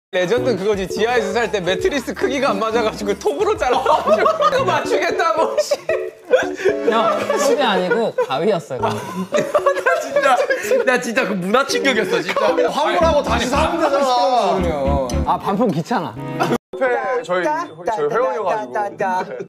레전드 그거지. 지하에서 살 때 매트리스 크기가 안 맞아가지고 톱으로 잘라가지고 그거 맞추겠다고. 형, 톱이 아니고 가위였어요. 나 진짜 그 문화 충격이었어 진짜. 환불하고 다시 사면 되잖아. 아, 반품 귀찮아. 저희 회원이어가지고.